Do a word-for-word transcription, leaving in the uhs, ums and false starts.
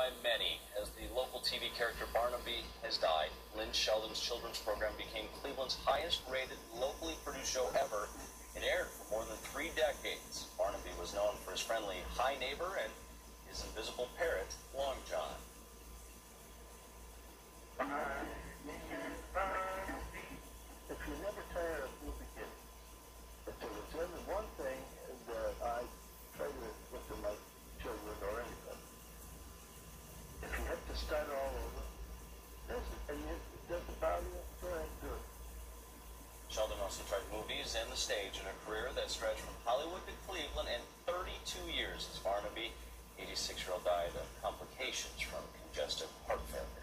by many as the local T V character Barnaby has died. Linn, Sheldon's children's program became Cleveland's highest-rated, locally produced show ever. It aired for more than three decades. Barnaby was known for his friendly hi neighbor and his invisible parrot, Long John. If you never tire of new beginnings, if there was only one thing that I try to look to my children or anybody, if you have to start all over, this, and it doesn't bother you, go ahead and do it. Sheldon also tried movies and the stage in a career that stretched from Hollywood to Cleveland, and thirty-two years as Barnaby, eighty-six-year-old, died of complications from congestive heart failure.